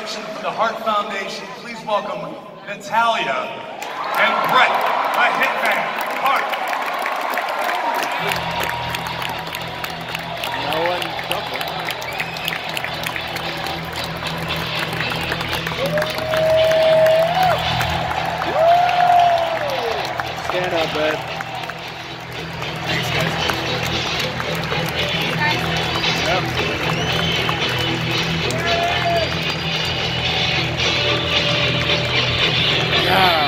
introduction for the Heart Foundation. Please welcome Natalia and Brett, the Hitman Hart. No one double. Stand up, Brett. Thanks, guys. Yep. Yeah.